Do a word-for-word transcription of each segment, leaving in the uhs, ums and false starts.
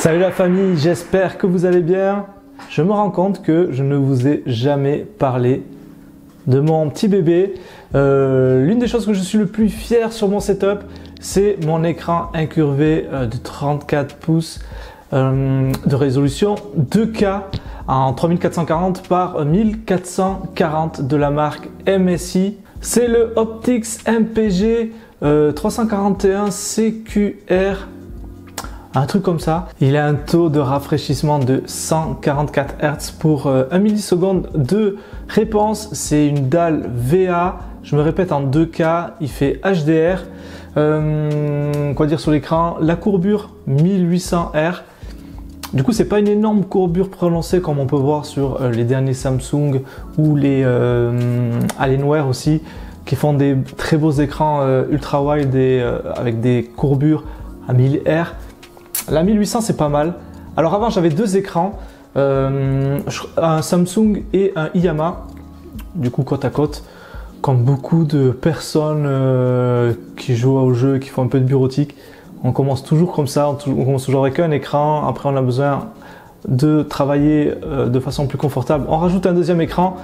Salut la famille, j'espère que vous allez bien. Je me rends compte que je ne vous ai jamais parlé de mon petit bébé. Euh, L'une des choses que je suis le plus fier sur mon setup, c'est mon écran incurvé euh, de trente-quatre pouces euh, de résolution deux K en trois mille quatre cent quarante par mille quatre cent quarante de la marque M S I. C'est le Optix M P G euh, trois cent quarante et un C Q R. Un truc comme ça. Il a un taux de rafraîchissement de cent quarante-quatre hertz pour euh, un milliseconde de réponse. C'est une dalle V A. Je me répète en deux K. Il fait H D R. Euh, quoi dire sur l'écran? La courbure mille huit cents R. Du coup, c'est pas une énorme courbure prononcée comme on peut voir sur euh, les derniers Samsung ou les euh, Alienware aussi, qui font des très beaux écrans euh, ultra wide et, euh, avec des courbures à mille R. La mille huit cents, c'est pas mal. Alors avant, j'avais deux écrans, euh, un Samsung et un Yamaha, du coup côte à côte, comme beaucoup de personnes euh, qui jouent au jeu, qui font un peu de bureautique. On commence toujours comme ça, on, on commence toujours avec un écran, après on a besoin de travailler euh, de façon plus confortable. On rajoute un deuxième écran.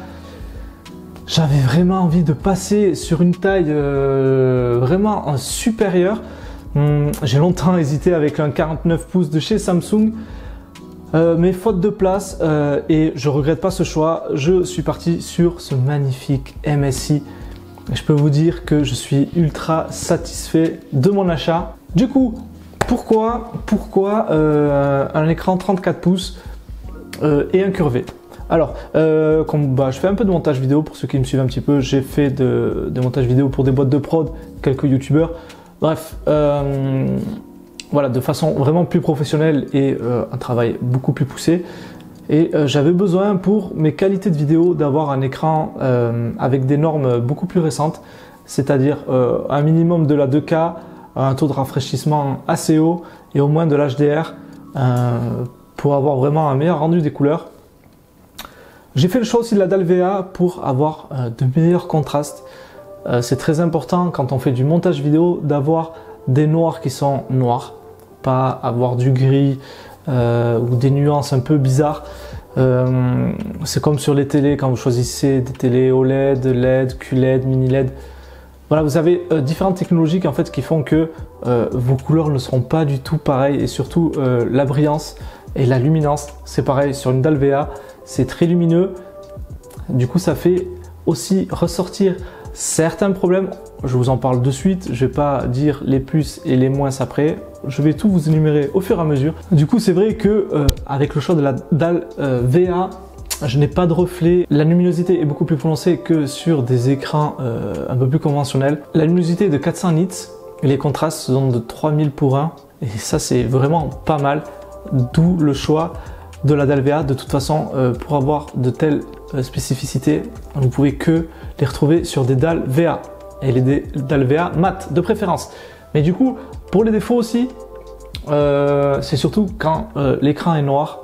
J'avais vraiment envie de passer sur une taille euh, vraiment supérieure. Hum, J'ai longtemps hésité avec un quarante-neuf pouces de chez Samsung, euh, mais faute de place, euh, et je regrette pas ce choix, je suis parti sur ce magnifique M S I. Et je peux vous dire que je suis ultra satisfait de mon achat. Du coup, pourquoi, pourquoi euh, un écran trente-quatre pouces euh, et incurvé? Alors, euh, comme, bah, je fais un peu de montage vidéo pour ceux qui me suivent un petit peu, j'ai fait de, de montage vidéo pour des boîtes de prod, quelques youtubeurs. Bref, euh, voilà, de façon vraiment plus professionnelle et euh, un travail beaucoup plus poussé. Et euh, j'avais besoin pour mes qualités de vidéo d'avoir un écran euh, avec des normes beaucoup plus récentes, c'est-à-dire euh, un minimum de la deux K, un taux de rafraîchissement assez haut et au moins de l'H D R euh, pour avoir vraiment un meilleur rendu des couleurs. J'ai fait le choix aussi de la dalle V A pour avoir euh, de meilleurs contrastes. Euh, c'est très important quand on fait du montage vidéo d'avoir des noirs qui sont noirs, pas avoir du gris euh, ou des nuances un peu bizarres. Euh, c'est comme sur les télés quand vous choisissez des télés O L E D, L E D, Q L E D, mini L E D. Voilà, vous avez euh, différentes technologies en fait, qui font que euh, vos couleurs ne seront pas du tout pareilles et surtout euh, la brillance et la luminance, c'est pareil sur une dalle V A, c'est très lumineux. Du coup, ça fait aussi ressortir certains problèmes. Je vous en parle de suite, je vais pas dire les plus et les moins après, je vais tout vous énumérer au fur et à mesure. Du coup, c'est vrai que euh, avec le choix de la dalle euh, V A, je n'ai pas de reflet, la luminosité est beaucoup plus prononcée que sur des écrans euh, un peu plus conventionnels. La luminosité est de quatre cents nits et les contrastes sont de trois mille pour un, et ça c'est vraiment pas mal, d'où le choix de la dalle V A. De toute façon, euh, pour avoir de telles euh, spécificités, vous ne pouvez que les retrouver sur des dalles V A et les dalles V A mat de préférence. Mais du coup, pour les défauts aussi, euh, c'est surtout quand euh, l'écran est noir.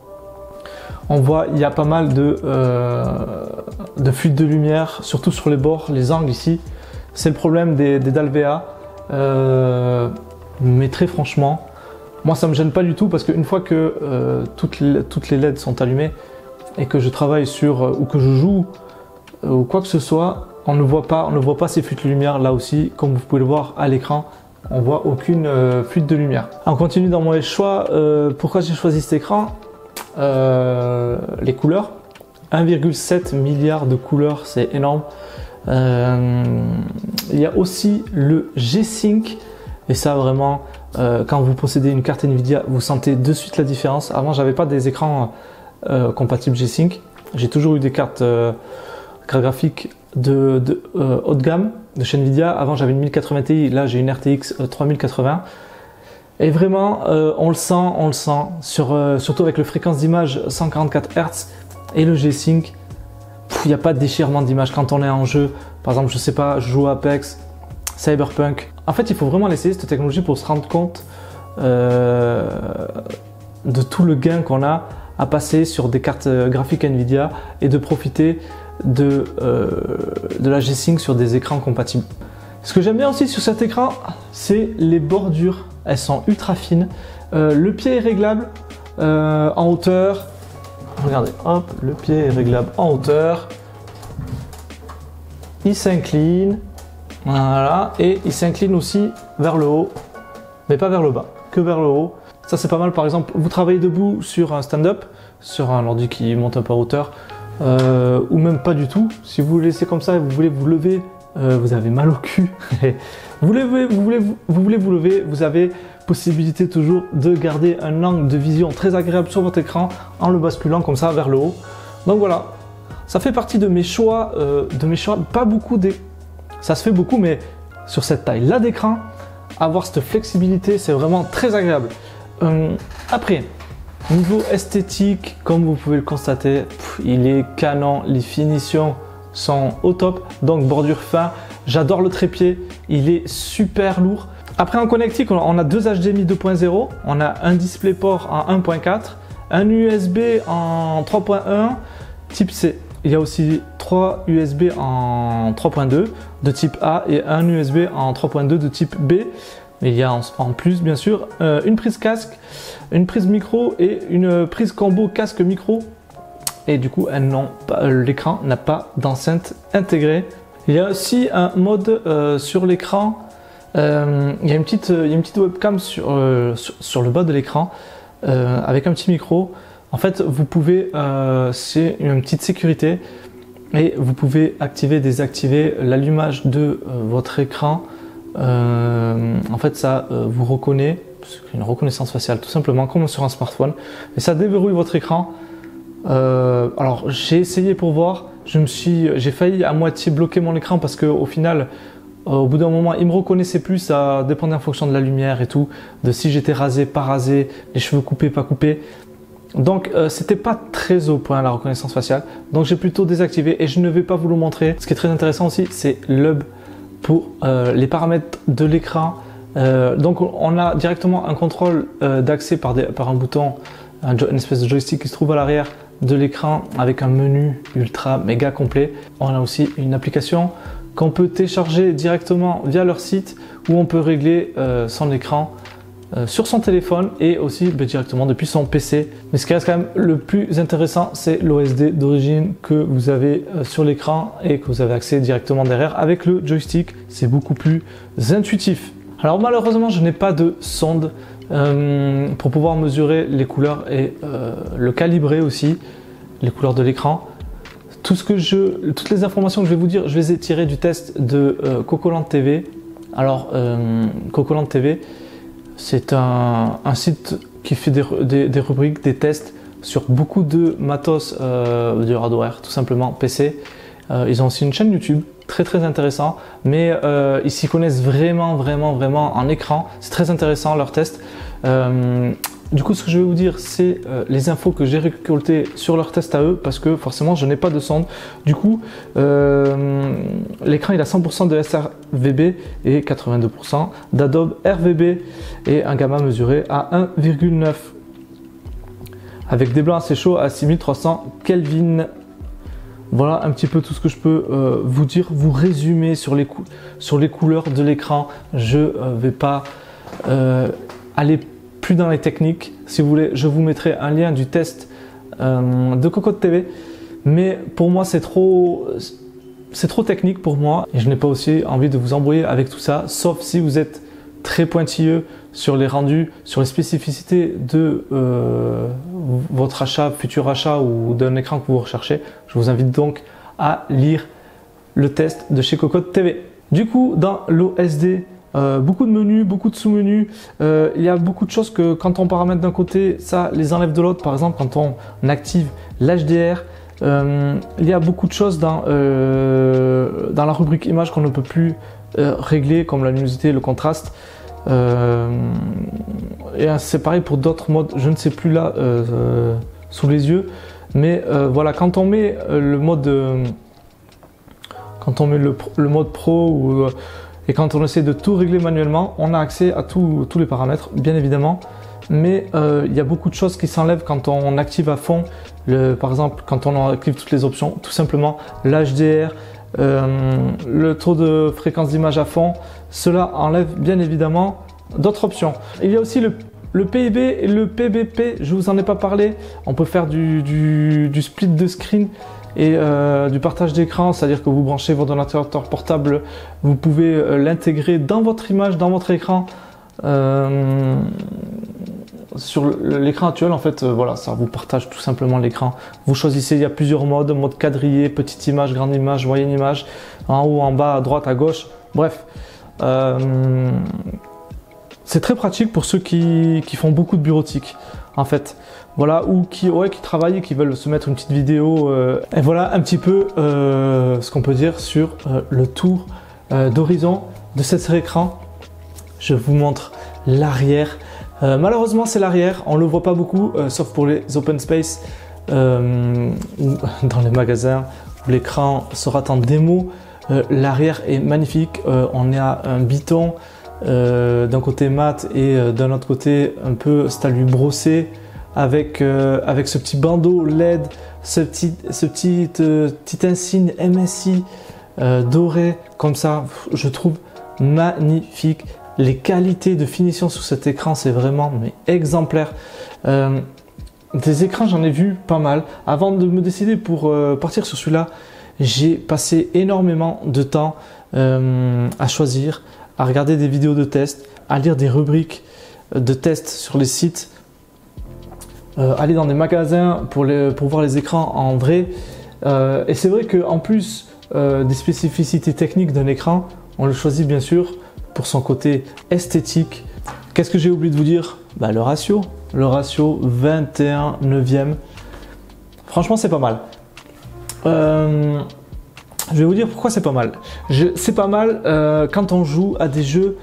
On voit il y a pas mal de, euh, de fuite de lumière, surtout sur les bords, les angles ici. C'est le problème des, des dalles V A. Euh, mais très franchement, moi ça me gêne pas du tout parce qu'une fois que euh, toutes, les, toutes les L E D sont allumées et que je travaille sur euh, ou que je joue euh, ou quoi que ce soit, on ne voit pas, on ne voit pas ces fuites de lumière là aussi, comme vous pouvez le voir à l'écran. On voit aucune euh, fuite de lumière. On continue dans mon choix. Euh, pourquoi j'ai choisi cet écran? euh, Les couleurs. un virgule sept milliard de couleurs, c'est énorme. Euh, il y a aussi le G-Sync. Et ça vraiment, euh, quand vous possédez une carte Nvidia, vous sentez de suite la différence. Avant, j'avais pas des écrans euh, compatibles G-Sync. J'ai toujours eu des cartes euh, graphiques de, de euh, haut de gamme de chez Nvidia. Avant, j'avais une mille quatre-vingts Ti. Là, j'ai une R T X euh, trois mille quatre-vingts. Et vraiment, euh, on le sent, on le sent. Sur, euh, surtout avec le fréquence d'image cent quarante-quatre hertz et le G-Sync. Il n'y a pas de déchirement d'image quand on est en jeu. Par exemple, je sais pas, je joue à Apex, Cyberpunk. En fait, il faut vraiment l'essayer cette technologie pour se rendre compte euh, de tout le gain qu'on a à passer sur des cartes graphiques Nvidia et de profiter de, euh, de la G-Sync sur des écrans compatibles. Ce que j'aime bien aussi sur cet écran, c'est les bordures. Elles sont ultra fines. Euh, le pied est réglable euh, en hauteur. Regardez, hop, le pied est réglable en hauteur. Il s'incline. Voilà, et il s'incline aussi vers le haut, mais pas vers le bas, que vers le haut. Ça c'est pas mal, par exemple, vous travaillez debout sur un stand-up, sur un ordi qui monte un peu à hauteur, euh, ou même pas du tout. Si vous le laissez comme ça et vous voulez vous lever, euh, vous avez mal au cul. vous, levez, vous, voulez, vous, vous voulez vous lever, vous avez possibilité toujours de garder un angle de vision très agréable sur votre écran en le basculant comme ça vers le haut. Donc voilà, ça fait partie de mes choix, euh, de mes choix, pas beaucoup des... Ça se fait beaucoup, mais sur cette taille-là d'écran, avoir cette flexibilité, c'est vraiment très agréable. Euh, après, niveau esthétique, comme vous pouvez le constater, pff, il est canon, les finitions sont au top, donc bordure fin. J'adore le trépied, il est super lourd. Après en connectique, on a deux H D M I deux point zéro, on a un DisplayPort en un point quatre, un U S B en trois point un, type C. Il y a aussi trois U S B en trois point deux de type A et un U S B en trois point deux de type B. Il y a en, en plus, bien sûr, euh, une prise casque, une prise micro et une prise combo casque micro. Et du coup, l'écran n'a pas d'enceinte intégrée. Il y a aussi un mode euh, sur l'écran. Euh, il y a une petite, il y a une petite webcam sur, euh, sur, sur le bas de l'écran euh, avec un petit micro. En fait, vous pouvez, euh, c'est une petite sécurité et vous pouvez activer, désactiver l'allumage de euh, votre écran. Euh, en fait, ça euh, vous reconnaît, c'est une reconnaissance faciale tout simplement, comme sur un smartphone. Et ça déverrouille votre écran. Euh, alors, j'ai essayé pour voir. Je me suis, j'ai failli à moitié bloquer mon écran parce que au final, euh, au bout d'un moment, il me reconnaissait plus. Ça dépendait en fonction de la lumière et tout, de si j'étais rasé, pas rasé, les cheveux coupés, pas coupés. Donc euh, c'était pas très au point la reconnaissance faciale, donc j'ai plutôt désactivé et je ne vais pas vous le montrer. Ce qui est très intéressant aussi, c'est l'hub pour euh, les paramètres de l'écran. Euh, donc on a directement un contrôle euh, d'accès par, par un bouton, un une espèce de joystick qui se trouve à l'arrière de l'écran avec un menu ultra méga complet. On a aussi une application qu'on peut télécharger directement via leur site où on peut régler euh, son écran Euh, sur son téléphone et aussi bah, directement depuis son P C. Mais ce qui reste quand même le plus intéressant, c'est l'O S D d'origine que vous avez euh, sur l'écran et que vous avez accès directement derrière avec le joystick. C'est beaucoup plus intuitif. Alors malheureusement, je n'ai pas de sonde euh, pour pouvoir mesurer les couleurs et euh, le calibrer aussi, les couleurs de l'écran. Tout ce que je, toutes les informations que je vais vous dire, je les ai tirées du test de euh, Cocoland T V. Alors, euh, Cocoland T V, c'est un, un site qui fait des, des, des rubriques, des tests sur beaucoup de matos euh, du hardware, tout simplement P C. Euh, ils ont aussi une chaîne YouTube, très très intéressant, mais euh, ils s'y connaissent vraiment, vraiment, vraiment en écran. C'est très intéressant leur test. Euh, du coup, ce que je vais vous dire, c'est euh, les infos que j'ai récoltées sur leur test à eux, parce que forcément, je n'ai pas de sonde. Du coup, euh, l'écran il a cent pour cent de S R V B et quatre-vingt-deux pour cent d'Adobe R V B et un gamma mesuré à un virgule neuf avec des blancs assez chauds à six mille trois cents Kelvin. Voilà un petit peu tout ce que je peux euh, vous dire, vous résumer sur les, sur les couleurs de l'écran. Je ne euh, vais pas euh, aller plus dans les techniques. Si vous voulez, je vous mettrai un lien du test euh, de Cocotte T V. Mais pour moi, c'est trop, c'est trop technique pour moi. Et je n'ai pas aussi envie de vous embrouiller avec tout ça, sauf si vous êtes très pointilleux sur les rendus, sur les spécificités de euh, votre achat, futur achat ou d'un écran que vous recherchez. Je vous invite donc à lire le test de chez Cocotte T V. Du coup, dans l'O S D, euh, beaucoup de menus, beaucoup de sous-menus. Euh, il y a beaucoup de choses que quand on paramètre d'un côté, ça les enlève de l'autre. Par exemple, quand on active l'H D R, euh, il y a beaucoup de choses dans, euh, dans la rubrique image qu'on ne peut plus euh, régler, comme la luminosité, le contraste. Euh, et c'est pareil pour d'autres modes, je ne sais plus là euh, euh, sous les yeux, mais euh, voilà, quand on met euh, le mode euh, quand on met le, le mode pro ou, euh, et quand on essaie de tout régler manuellement, on a accès à tout, tous les paramètres bien évidemment, mais euh, il y a beaucoup de choses qui s'enlèvent quand on active à fond le, par exemple quand on active toutes les options, tout simplement l'H D R, Euh, le taux de fréquence d'image à fond, cela enlève bien évidemment d'autres options. Il y a aussi le Le P I B et le P B P, je vous en ai pas parlé. On peut faire du, du, du split de screen et euh, du partage d'écran, c'est-à-dire que vous branchez votre ordinateur portable, vous pouvez euh, l'intégrer dans votre image, dans votre écran. Euh, sur l'écran actuel, en fait, euh, voilà, ça vous partage tout simplement l'écran. Vous choisissez, il y a plusieurs modes, mode quadrillé, petite image, grande image, moyenne image, en haut, en bas, à droite, à gauche, bref. Euh, c'est très pratique pour ceux qui, qui font beaucoup de bureautique, en fait. Voilà, ou qui, ouais, qui travaillent et qui veulent se mettre une petite vidéo. Euh, et voilà un petit peu euh, ce qu'on peut dire sur euh, le tour euh, d'horizon de cet écran. Je vous montre l'arrière. Euh, malheureusement, c'est l'arrière. On ne le voit pas beaucoup, euh, sauf pour les open space euh, ou dans les magasins où l'écran sera en démo. Euh, l'arrière est magnifique. Euh, on a un biton euh, d'un côté mat et euh, d'un autre côté un peu stalu brossé. Avec, euh, avec ce petit bandeau L E D, ce petit, ce petit, euh, petit insigne M S I euh, doré, comme ça, je trouve magnifique. Les qualités de finition sur cet écran, c'est vraiment mais exemplaire. Euh, des écrans, j'en ai vu pas mal. Avant de me décider pour euh, partir sur celui-là, j'ai passé énormément de temps euh, à choisir, à regarder des vidéos de test, à lire des rubriques de test sur les sites. Euh, aller dans des magasins pour, les, pour voir les écrans en vrai. Euh, et c'est vrai qu'en plus euh, des spécificités techniques d'un écran, on le choisit bien sûr pour son côté esthétique. Qu'est-ce que j'ai oublié de vous dire? Bah, le ratio. Le ratio vingt et un neuvième. Franchement, c'est pas mal. Euh, je vais vous dire pourquoi c'est pas mal. C'est pas mal euh, quand on joue à des jeux,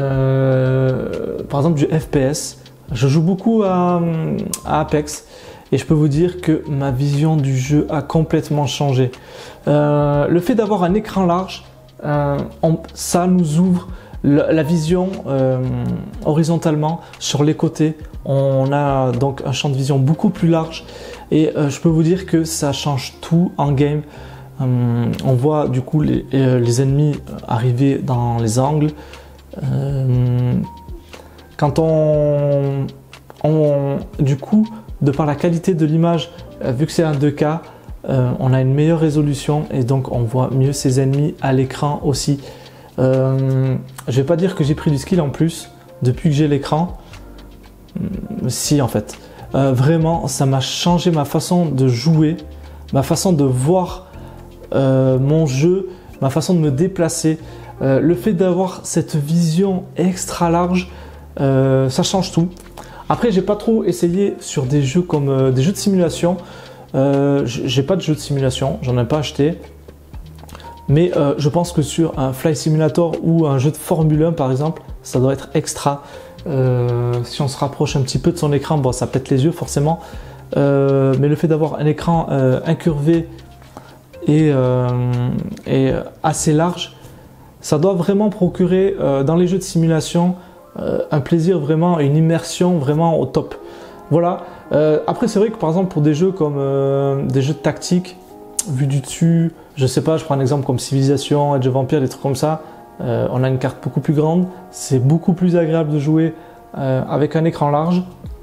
euh, par exemple du F P S. Je joue beaucoup à, à Apex et je peux vous dire que ma vision du jeu a complètement changé. Euh, le fait d'avoir un écran large, euh, on, ça nous ouvre la, la vision euh, horizontalement sur les côtés. On a donc un champ de vision beaucoup plus large et euh, je peux vous dire que ça change tout en game. Euh, on voit du coup les, les ennemis arriver dans les angles. Euh, Quand on, on, du coup, de par la qualité de l'image, euh, vu que c'est un deux K, euh, on a une meilleure résolution et donc on voit mieux ses ennemis à l'écran aussi. Euh, je vais pas dire que j'ai pris du skill en plus depuis que j'ai l'écran. Si, en fait. Euh, vraiment, ça m'a changé ma façon de jouer, ma façon de voir euh, mon jeu, ma façon de me déplacer. Euh, le fait d'avoir cette vision extra large, Euh, ça change tout. Après, j'ai pas trop essayé sur des jeux comme euh, des jeux de simulation. Euh, j'ai pas de jeux de simulation, j'en ai pas acheté. Mais euh, je pense que sur un Flight Simulator ou un jeu de Formule un par exemple, ça doit être extra. Euh, si on se rapproche un petit peu de son écran, bon, ça pète les yeux forcément. Euh, mais le fait d'avoir un écran euh, incurvé et, euh, et assez large, ça doit vraiment procurer euh, dans les jeux de simulation Euh, un plaisir vraiment, une immersion vraiment au top. Voilà. Euh, après, c'est vrai que par exemple pour des jeux comme euh, des jeux de tactique, vu du dessus, je sais pas, je prends un exemple comme Civilization, Age of Empires, des trucs comme ça, euh, on a une carte beaucoup plus grande, c'est beaucoup plus agréable de jouer euh, avec un écran large.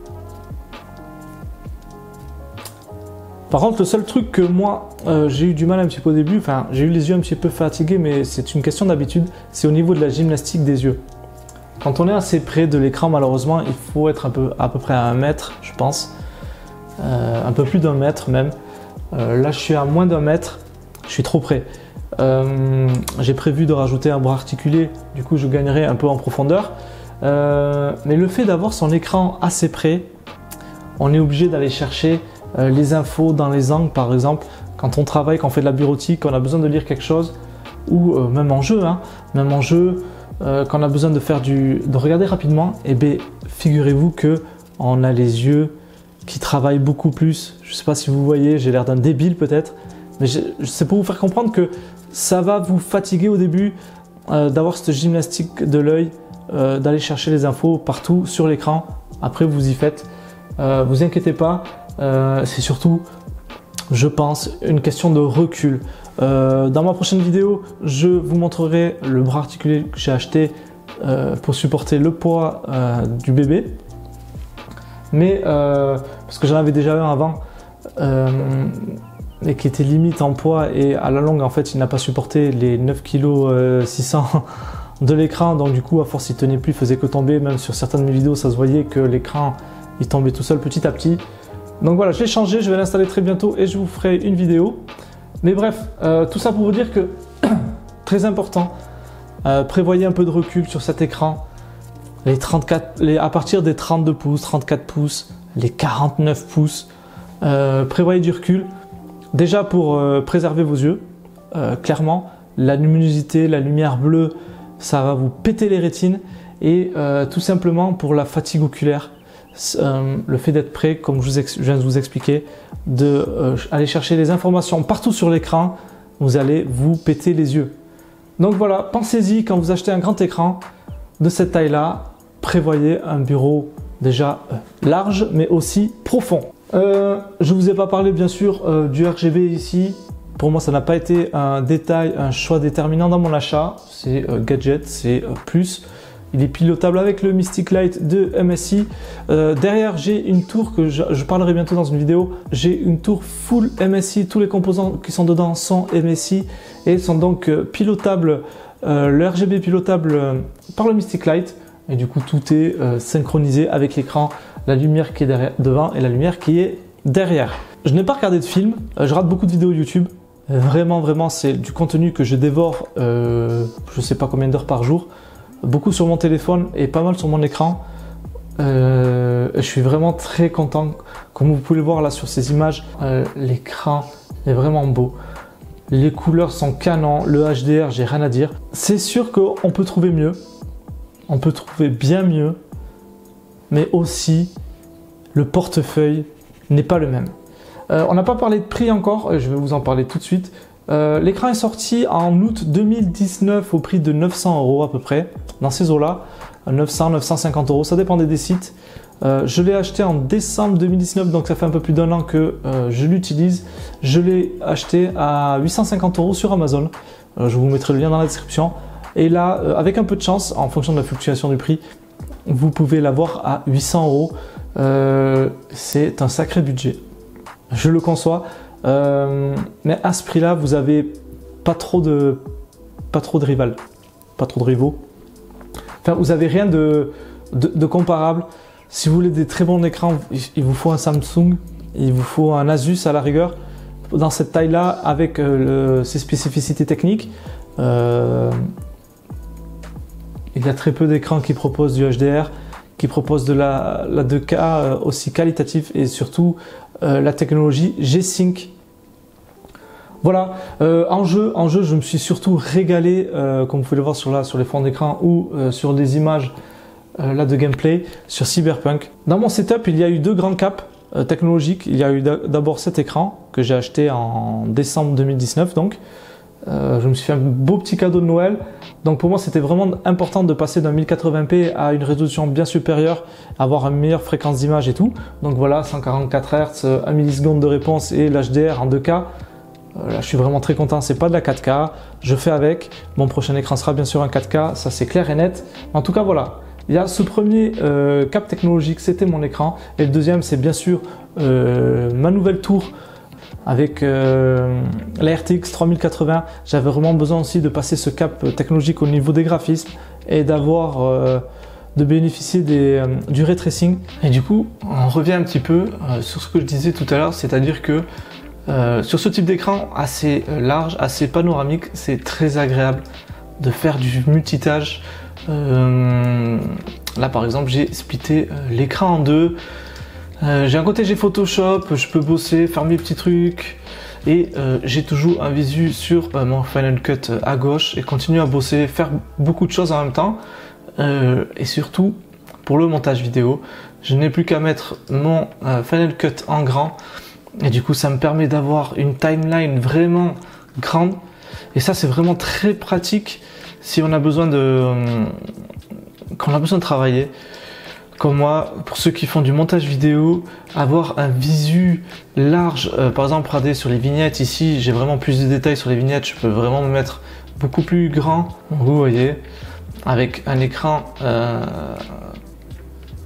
Par contre, le seul truc que moi euh, j'ai eu du mal un petit peu au début, enfin j'ai eu les yeux un petit peu fatigués, mais c'est une question d'habitude, c'est au niveau de la gymnastique des yeux. Quand on est assez près de l'écran, malheureusement, il faut être un peu, à peu près à un mètre, je pense. Euh, un peu plus d'un mètre même. Euh, là, je suis à moins d'un mètre. Je suis trop près. Euh, J'ai prévu de rajouter un bras articulé. Du coup, je gagnerai un peu en profondeur. Euh, mais le fait d'avoir son écran assez près, on est obligé d'aller chercher euh, les infos dans les angles, par exemple. Quand on travaille, quand on fait de la bureautique, on a besoin de lire quelque chose. Ou euh, même en jeu, hein, même en jeu. Euh, quand on a besoin de faire du, de regarder rapidement, et eh bien figurez-vous que on a les yeux qui travaillent beaucoup plus. Je ne sais pas si vous voyez, j'ai l'air d'un débile peut-être, mais c'est pour vous faire comprendre que ça va vous fatiguer au début euh, d'avoir cette gymnastique de l'œil, euh, d'aller chercher les infos partout sur l'écran. Après vous y faites, euh, vous inquiétez pas. Euh, c'est surtout, je pense, une question de recul. Euh, dans ma prochaine vidéo, je vous montrerai le bras articulé que j'ai acheté euh, pour supporter le poids euh, du bébé. mais euh, parce que j'en avais déjà un avant euh, et qui était limite en poids, et à la longue en fait il n'a pas supporté les neuf virgule six cents kilos de l'écran, donc du coup à force il tenait plus, il faisait que tomber. Même sur certaines de mes vidéos ça se voyait que l'écran il tombait tout seul petit à petit. Donc voilà, je l'ai changé, je vais l'installer très bientôt et je vous ferai une vidéo. Mais bref, euh, tout ça pour vous dire que très important, euh, prévoyez un peu de recul sur cet écran. Les trente-quatre, les, à partir des trente-deux pouces, trente-quatre pouces, les quarante-neuf pouces, euh, prévoyez du recul. Déjà pour euh, préserver vos yeux, euh, clairement, la luminosité, la lumière bleue, ça va vous péter les rétines. Et euh, tout simplement pour la fatigue oculaire, euh, le fait d'être prêt, comme je, vous je viens de vous expliquer, d'aller euh, chercher les informations partout sur l'écran, vous allez vous péter les yeux. Donc voilà, pensez-y quand vous achetez un grand écran de cette taille-là, prévoyez un bureau déjà euh, large mais aussi profond. Euh, je ne vous ai pas parlé bien sûr euh, du R G B ici. Pour moi ça n'a pas été un détail, un choix déterminant dans mon achat. C'est euh, gadget, c'est euh, plus. Il est pilotable avec le Mystic Light de M S I. Euh, derrière, j'ai une tour que je, je parlerai bientôt dans une vidéo. J'ai une tour full M S I. Tous les composants qui sont dedans sont M S I et sont donc euh, pilotables. Euh, le R G B pilotable euh, par le Mystic Light. Et du coup, tout est euh, synchronisé avec l'écran, la lumière qui est derrière, devant et la lumière qui est derrière. Je n'ai pas regardé de film. Euh, je rate beaucoup de vidéos YouTube. Euh, vraiment, vraiment, c'est du contenu que je dévore. Euh, je ne sais pas combien d'heures par jour. Beaucoup sur mon téléphone et pas mal sur mon écran. Euh, je suis vraiment très content. Comme vous pouvez le voir là sur ces images, euh, l'écran est vraiment beau. Les couleurs sont canon. Le H D R, j'ai rien à dire. C'est sûr qu'on peut trouver mieux. On peut trouver bien mieux. Mais aussi, le portefeuille n'est pas le même. Euh, on n'a pas parlé de prix encore. Je vais vous en parler tout de suite. Euh, L'écran est sorti en août deux mille dix-neuf au prix de neuf cents euros à peu près, dans ces eaux-là, neuf cents, neuf cent cinquante euros, ça dépendait des sites. Euh, je l'ai acheté en décembre deux mille dix-neuf, donc ça fait un peu plus d'un an que euh, je l'utilise. Je l'ai acheté à huit cent cinquante euros sur Amazon, euh, je vous mettrai le lien dans la description. Et là, euh, avec un peu de chance, en fonction de la fluctuation du prix, vous pouvez l'avoir à huit cents euros. Euh, c'est un sacré budget, je le conçois. Euh, mais à ce prix-là, vous avez pas trop de pas trop de rivales, pas trop de rivaux. Enfin, vous avez rien de, de, de comparable. Si vous voulez des très bons écrans, il vous faut un Samsung, il vous faut un Asus à la rigueur. Dans cette taille-là, avec euh, le, ses spécificités techniques, euh, il y a très peu d'écrans qui proposent du H D R, qui proposent de la, la deux K euh, aussi qualitative et surtout euh, la technologie G-Sync. Voilà, euh, en, jeu, en jeu, je me suis surtout régalé, euh, comme vous pouvez le voir sur, là, sur les fonds d'écran ou euh, sur des images euh, là, de gameplay, sur Cyberpunk. Dans mon setup, il y a eu deux grands caps euh, technologiques. Il y a eu d'abord cet écran que j'ai acheté en décembre deux mille dix-neuf. Donc, euh, je me suis fait un beau petit cadeau de Noël. Donc pour moi, c'était vraiment important de passer d'un mille quatre-vingts p à une résolution bien supérieure, avoir une meilleure fréquence d'image et tout. Donc voilà, cent quarante-quatre hertz, un milliseconde de réponse et l'H D R en deux K. Là, je suis vraiment très content, c'est pas de la quatre K, je fais avec. Mon prochain écran sera bien sûr un quatre K, ça c'est clair et net. En tout cas, voilà, il y a ce premier euh, cap technologique, c'était mon écran. Et le deuxième, c'est bien sûr euh, ma nouvelle tour avec euh, la R T X trois mille quatre-vingts. J'avais vraiment besoin aussi de passer ce cap technologique au niveau des graphismes et d'avoir, euh, de bénéficier des, euh, du ray tracing. Et du coup, on revient un petit peu euh, sur ce que je disais tout à l'heure, c'est-à-dire que Euh, sur ce type d'écran assez euh, large, assez panoramique, c'est très agréable de faire du multitâche. Euh, là par exemple, j'ai splitté euh, l'écran en deux. Euh, j'ai un côté j'ai Photoshop, je peux bosser, faire mes petits trucs. Et euh, j'ai toujours un visu sur euh, mon Final Cut à gauche et continuer à bosser, faire beaucoup de choses en même temps. Euh, et surtout, pour le montage vidéo, je n'ai plus qu'à mettre mon euh, Final Cut en grand. Et du coup, ça me permet d'avoir une timeline vraiment grande. Et ça, c'est vraiment très pratique si on a besoin de, euh, quand on a besoin de travailler. Comme moi, pour ceux qui font du montage vidéo, avoir un visu large, euh, par exemple, regardez sur les vignettes ici, j'ai vraiment plus de détails sur les vignettes. Je peux vraiment me mettre beaucoup plus grand. Vous voyez, avec un écran euh,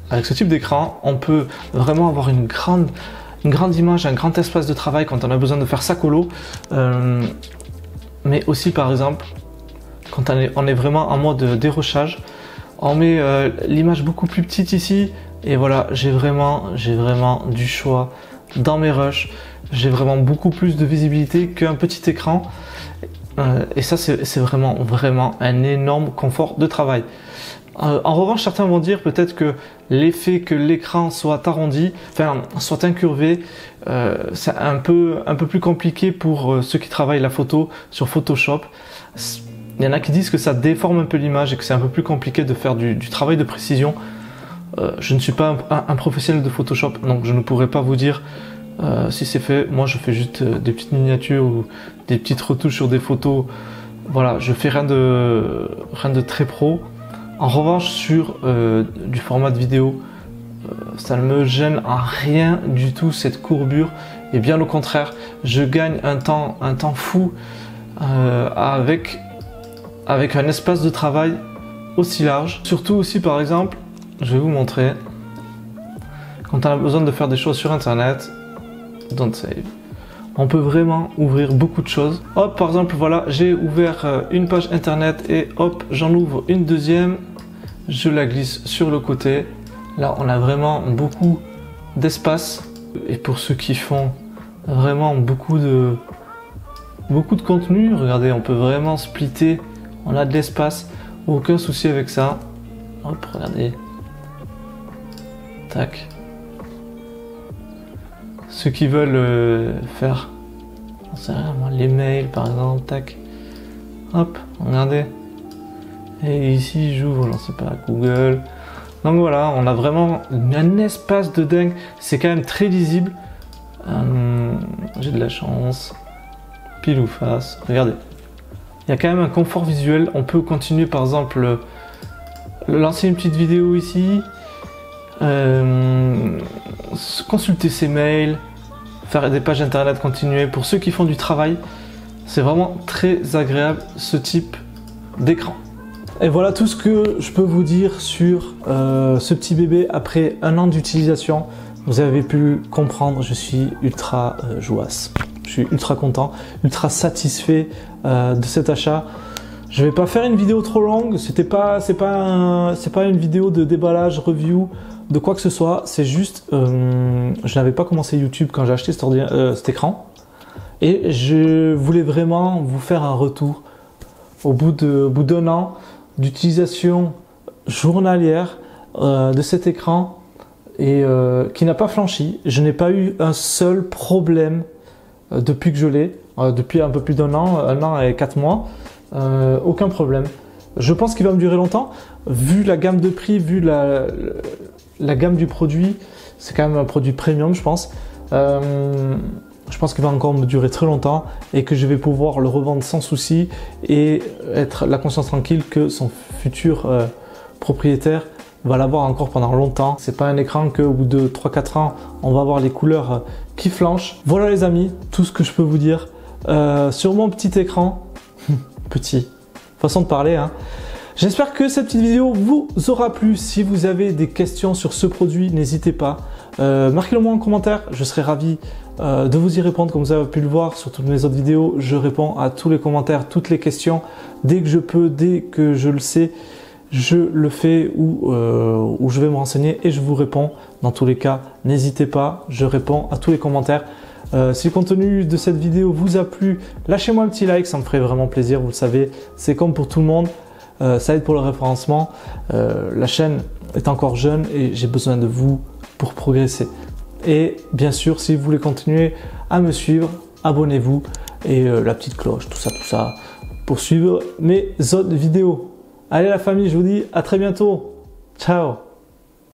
avec ce type d'écran, on peut vraiment avoir une grande, une grande image, un grand espace de travail quand on a besoin de faire sa colo. Euh, mais aussi par exemple, quand on est, on est vraiment en mode dérochage, on met euh, l'image beaucoup plus petite ici. Et voilà, j'ai vraiment, j'ai vraiment du choix dans mes rushs. J'ai vraiment beaucoup plus de visibilité qu'un petit écran. Euh, et ça, c'est vraiment, vraiment un énorme confort de travail. Euh, en revanche, certains vont dire peut-être que l'effet que l'écran soit arrondi, enfin, soit incurvé, euh, c'est un peu, un peu plus compliqué pour euh, ceux qui travaillent la photo sur Photoshop. Il y en a qui disent que ça déforme un peu l'image et que c'est un peu plus compliqué de faire du, du travail de précision. Euh, je ne suis pas un, un, un professionnel de Photoshop, donc je ne pourrais pas vous dire euh, si c'est fait. Moi, je fais juste euh, des petites miniatures ou des petites retouches sur des photos. Voilà, je fais rien de, rien de très pro. En revanche, sur euh, du format de vidéo, euh, ça ne me gêne en rien du tout cette courbure. Et bien au contraire, je gagne un temps, un temps fou euh, avec, avec un espace de travail aussi large. Surtout aussi, par exemple, je vais vous montrer, quand on a besoin de faire des choses sur internet, don't save, on peut vraiment ouvrir beaucoup de choses. Hop, par exemple, voilà, j'ai ouvert une page internet et hop, j'en ouvre une deuxième, je la glisse sur le côté. Là, on a vraiment beaucoup d'espace. Et pour ceux qui font vraiment beaucoup de, beaucoup de contenu, regardez, on peut vraiment splitter, on a de l'espace, aucun souci avec ça. Hop, regardez. Tac. Ceux qui veulent euh, faire, j'en sais rien, moi, les mails par exemple, tac. Hop, regardez. Et ici j'ouvre, je ne sais pas, Google. Donc voilà, on a vraiment un espace de dingue. C'est quand même très lisible. Euh, J'ai de la chance. Pile ou face. Regardez. Il y a quand même un confort visuel. On peut continuer par exemple, lancer une petite vidéo ici. Euh, consulter ses mails, faire des pages internet, continuer. Pour ceux qui font du travail, c'est vraiment très agréable ce type d'écran. Et voilà tout ce que je peux vous dire sur euh, ce petit bébé après un an d'utilisation. Vous avez pu comprendre, je suis ultra euh, jouasse. Je suis ultra content, ultra satisfait euh, de cet achat. Je vais pas faire une vidéo trop longue, c'était pas, c'est pas, un, c'est pas une vidéo de déballage, review, de quoi que ce soit. C'est juste, euh, je n'avais pas commencé YouTube quand j'ai acheté cet, euh, cet écran. Et je voulais vraiment vous faire un retour au bout de, au bout d'un an d'utilisation journalière euh, de cet écran et euh, qui n'a pas flanchi. Je n'ai pas eu un seul problème euh, depuis que je l'ai, euh, depuis un peu plus d'un an, un an et quatre mois. Euh, aucun problème. Je pense qu'il va me durer longtemps. Vu la gamme de prix, vu la, la gamme du produit, c'est quand même un produit premium, je pense. Euh, je pense qu'il va encore me durer très longtemps et que je vais pouvoir le revendre sans souci et être la conscience tranquille que son futur euh, propriétaire va l'avoir encore pendant longtemps. C'est pas un écran qu'au bout de trois quatre ans, on va avoir les couleurs euh, qui flanchent. Voilà les amis, tout ce que je peux vous dire. Euh, sur mon petit écran, petit, façon de parler, hein. J'espère que cette petite vidéo vous aura plu. Si vous avez des questions sur ce produit, n'hésitez pas. Euh, Marquez-le moi en commentaire, je serai ravi euh, de vous y répondre. Comme vous avez pu le voir sur toutes mes autres vidéos, je réponds à tous les commentaires, toutes les questions. Dès que je peux, dès que je le sais, je le fais ou, euh, ou je vais me renseigner et je vous réponds. Dans tous les cas, n'hésitez pas, je réponds à tous les commentaires. Euh, si le contenu de cette vidéo vous a plu, lâchez-moi un petit like, ça me ferait vraiment plaisir, vous le savez, c'est comme pour tout le monde, euh, ça aide pour le référencement, euh, la chaîne est encore jeune et j'ai besoin de vous pour progresser. Et bien sûr, si vous voulez continuer à me suivre, abonnez-vous et euh, la petite cloche, tout ça, tout ça, pour suivre mes autres vidéos. Allez la famille, je vous dis à très bientôt, ciao.